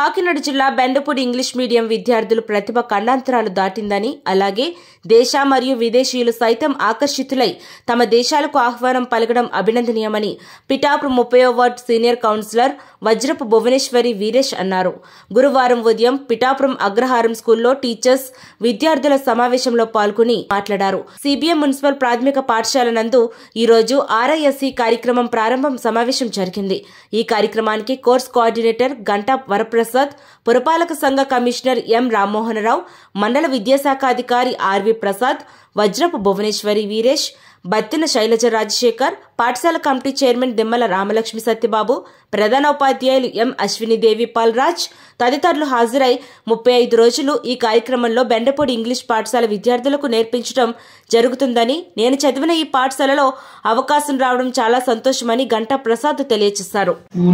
కాకినాడ జిల్లా Bendapudi English medium విద్యార్థులు ప్రతిభ ఖండాంతరాలు దాటిందని, అలాగే దేశ మరియు విదేశీయులు సైతం ఆకర్షితులై తమ దేశాలకు ఆహ్వానం పలకడం అభినందనీయమని పిఠాపురం 30వ ward senior councillor Vajrapu Bhuvaneswari Veeresh అన్నారు. గురువారం ఉదయం పిఠాపురం అగ్రహారం స్కూల్లో టీచర్స్ విద్యార్థుల సమావేశంలో పాల్గొని మాట్లాడారు. సిబిఎం మున్సిపల్ ప్రాథమిక పాఠశాల నందు ఈరోజు ఆర్ఐఎస్సి కార్యక్రమం ప్రారంభం సమావేశం జరిగింది. ఈ కార్యక్రమానికి కోర్స్ కోఆర్డినేటర్ గంటా వరప్రసాద్, పురపాలక సంఘ కమిషనర్ ఎం రామ్మోహనరావు, మండల విద్యాశాఖ అధికారి ఆర్వి ప్రసాద్, వజ్రపు భువనేశ్వరి వీరేష్, బత్తిన శైలజ రాజశేఖర్, పాఠశాల కమిటీ చైర్మన్ దిమ్మల రామలక్ష్మి సత్యబాబు, ప్రధానోపాధ్యాయులు ఎం అశ్వినిదేవి పాల్రాజ్ తదితరులు హాజరై 35 రోజులు ఈ కార్యక్రమంలో బెండపూడి ఇంగ్లీష్ పాఠశాల విద్యార్థులకు నేర్పించడం జరుగుతుందని, నేను చదివిన ఈ పాఠశాలలో అవకాశం రావడం చాలా సంతోషమని గంటా ప్రసాద్ తెలియజేశారు.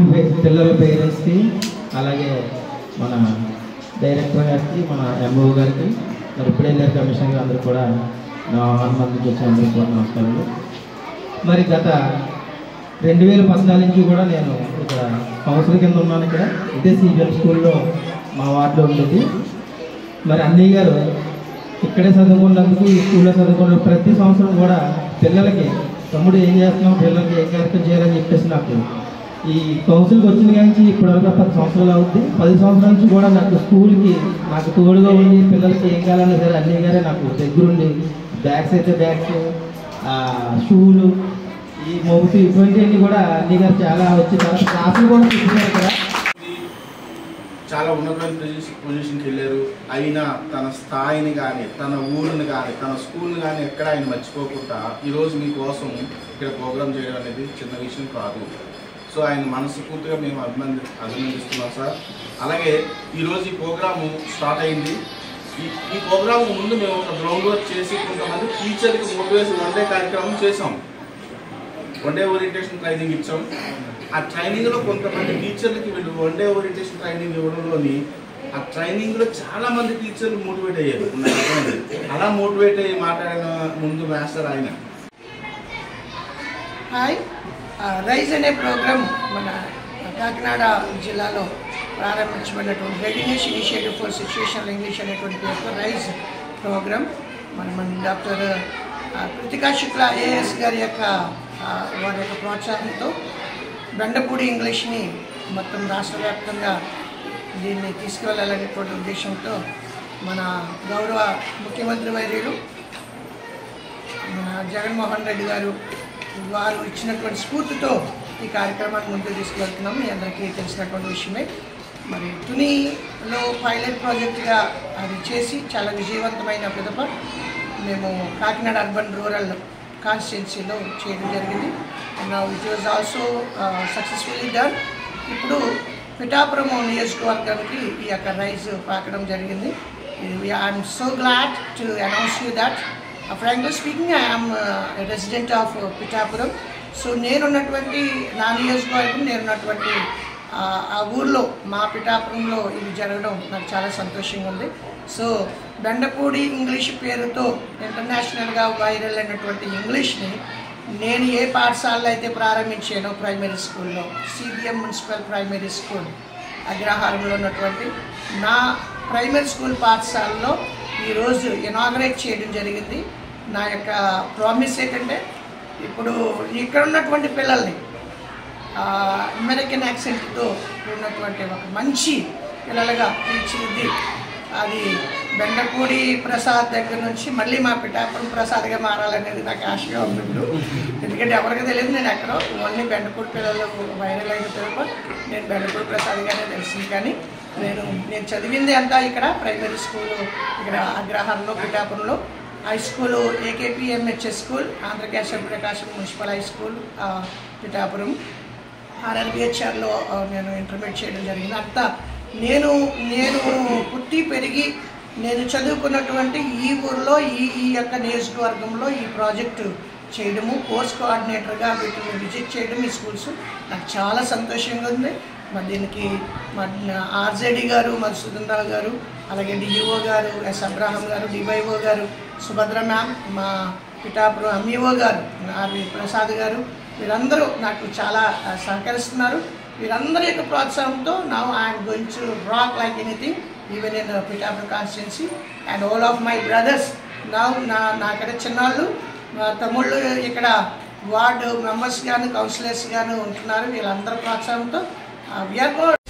అలాగే మన డైరెక్టర్ గారికి, మన ఎంఓ గారికి, మరి ఇప్పుడే కమిషనర్ అందరూ కూడా నా మందికి వచ్చి అందరూ కూడా నమస్కారాలు. మరి గత 2014 నుంచి కూడా నేను ఇక్కడ కౌన్సిలర్ కింద ఉన్నాను. ఇక్కడ ఇదే సిబిఎం స్కూల్లో మా వార్డులో ఉండేది. మరి అన్నయ్య గారు ఇక్కడే చదువుకున్నందుకు, ఈ స్కూల్లో చదువుకున్న ప్రతి సంవత్సరం కూడా పిల్లలకి తమ్ముడు ఏం చేస్తున్నాం, పిల్లలకి ఏం కార్యక్రమం చేయాలని చెప్పేసి నాకు ఈ కౌన్సిల్కి వచ్చిన కానీ ఇప్పటివరకు 10 సంవత్సరాలు అవుతుంది. 10 సంవత్సరాల నుంచి కూడా నాకు స్కూల్కి నాకు తోడుగా ఉండి పిల్లలకి ఏం కావాలన్నా సరే అన్నయ్య గారే నాకు దగ్గరుండి బ్యాగ్స్ అయితే బ్యాగ్స్, షూలు, ఈ మౌత్ ఇటువంటివన్నీ కూడా అన్నయ్య గారు చాలా వచ్చి క్లాసులు కూడా చూపించారు. ఇక్కడ చాలా ఉన్నతమైన పొజిషన్కి వెళ్ళారు. అయినా తన స్థాయిని కానీ, తన ఊరిని కానీ, తన స్కూల్ని కానీ ఎక్కడ ఆయన మర్చిపోకుండా ఈరోజు మీకోసం ఇక్కడ ప్రోగ్రామ్ చేయడం అనేది చిన్న విషయం కాదు. సో ఆయన మనస్ఫూర్తిగా మేము అభినందిస్తున్నాం సార్. అలాగే ఈరోజు ఈ ప్రోగ్రాము స్టార్ట్ అయింది. ఈ ప్రోగ్రామ్ ముందు మేము ఒక గ్రౌండ్ వర్క్ చేసి కొంతమంది టీచర్కి మోటివేషన్ వన్-డే కార్యక్రమం చేసాం. వన్-డే ఓరియంటేషన్ ట్రైనింగ్ ఇచ్చాం. ఆ ట్రైనింగ్లో కొంతమంది టీచర్లకి వీళ్ళు వన్-డే ఓరియంటేషన్ ట్రైనింగ్ ఇవ్వడంలోని ఆ ట్రైనింగ్లో చాలామంది టీచర్లు మోటివేట్ అయ్యారు. అలా మోటివేట్ అయ్యి మాట్లాడిన ముందు మాస్టర్ ఆయన రైజ్ అనే ప్రోగ్రాం మన కాకినాడ జిల్లాలో ప్రారంభించబడినటువంటి readiness initiative for situational English అనేటువంటి పేరుతో రైజ్ ప్రోగ్రాం మన డాక్టర్ కృతికా శుక్లా ఏఎస్ గారి వారి యొక్క ప్రోత్సాహంతో బెండపూడి ఇంగ్లీష్ని మొత్తం రాష్ట్ర వ్యాప్తంగా దీన్ని తీసుకువెళ్ళాలనేటువంటి ఉద్దేశంతో మన గౌరవ ముఖ్యమంత్రి వర్యులు మన జగన్మోహన్ రెడ్డి గారు వారు ఇచ్చినటువంటి స్ఫూర్తితో ఈ కార్యక్రమాన్ని ముందుకు తీసుకువెళ్తున్నాం. మీ అందరికీ తెలిసినటువంటి విషయమే. మరి తునిలో పైలట్ ప్రాజెక్టుగా అది చేసి చాలా విజయవంతమైన పిదప మేము కాకినాడ అర్బన్ రూరల్ కాన్స్టిట్యున్సీలో చేయడం జరిగింది. And it was also successfully done. ఇప్పుడు పిఠాపురం నియోజకవర్గానికి ఈ యొక్క రైజ్ పాకడం జరిగింది. I'm so glad to announce you that frankly speaking, I am a resident of Pittapuram. So నేనున్నటువంటి నా నియోజకవర్గం, నేనున్నటువంటి ఆ ఊర్లో మా పిఠాపురంలో ఇది జరగడం నాకు చాలా సంతోషంగా ఉంది. సో బెండపూడి ఇంగ్లీష్ పేరుతో ఇంటర్నేషనల్గా వైరల్ అయినటువంటి ఇంగ్లీష్ని నేను ఏ పాఠశాలలో అయితే ప్రారంభించానో ప్రైమరీ స్కూల్లో, సిబిఎం మున్సిపల్ ప్రైమరీ స్కూల్ అగ్రహారంలో ఉన్నటువంటి నా ప్రైమరీ స్కూల్ పాఠశాలలో ఈరోజు ఇనాగరేట్ చేయడం జరిగింది. నా యొక్క ప్రామిస్ ఏంటంటే ఇప్పుడు ఇక్కడ ఉన్నటువంటి పిల్లల్ని అమెరికన్ యాక్సెంట్తో ఉన్నటువంటి ఒక మంచి పిల్లలుగా తీర్చిదిద్ది అది బెండపూడి ప్రసాద్ దగ్గర నుంచి మళ్ళీ మా పిఠాపురం ప్రసాద్గా మారాలనేది నాకు ఆశగా ఉంది. ఎందుకంటే ఎవరికి తెలియదు నేను ఎక్కడో ఓన్లీ బెండపూడి పిల్లలు వైరల్ అయిన పిల్లలు నేను బెండపూడి ప్రసాద్గానే తెలిసింది. కానీ నేను చదివింది అంతా ఇక్కడ ప్రైమరీ స్కూలు ఇక్కడ అగ్రహారంలో పిఠాపురంలో, high school AKPMHS school, Andhrakesava Prakasam municipal high school Pithapuram, ఆర్ఆర్బిహెచ్ఆర్లో నేను ఇంటర్మీడియట్ చేయడం జరిగింది. అంతా నేను పుట్టి పెరిగి నేను చదువుకున్నటువంటి ఈ ఊరిలో ఈ యొక్క నియోజకవర్గంలో ఈ ప్రాజెక్టు చేయడము, కోర్స్ కోఆర్డినేటర్గా వీటిని విజిట్ చేయడం ఈ స్కూల్స్ నాకు చాలా సంతోషంగా ఉంది. మరి దీనికి ఆర్జేడీ గారు, మధుసూదన్ రావు గారు, అలాగే డిఈఓ గారు, ఎస్ అబ్రాహం గారు, డివైఓ గారు, సుభద్ర మ్యామ్, మా పిఠాపురం ఎంఈఓ గారు, ఆర్వి ప్రసాద్ గారు, వీరందరూ నాకు చాలా సహకరిస్తున్నారు. వీరందరి యొక్క ప్రోత్సాహంతో now I'm going to rock like anything even in Pithapuram constituency and all of my brothers now నాకంటే చిన్నాళ్ళు మా తమ్ముళ్ళు ఇక్కడ వార్డు మెంబర్స్ గాను కౌన్సిలర్స్ గాను ఉంటున్నారు. వీళ్ళందరి ప్రోత్సాహంతో వీఆర్